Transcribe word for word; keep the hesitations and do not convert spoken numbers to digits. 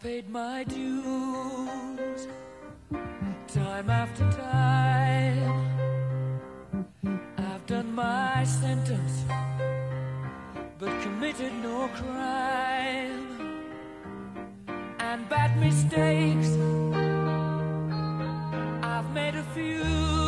paid my dues time after time. I've done my sentence, but committed no crime. And bad mistakes, I've made a few.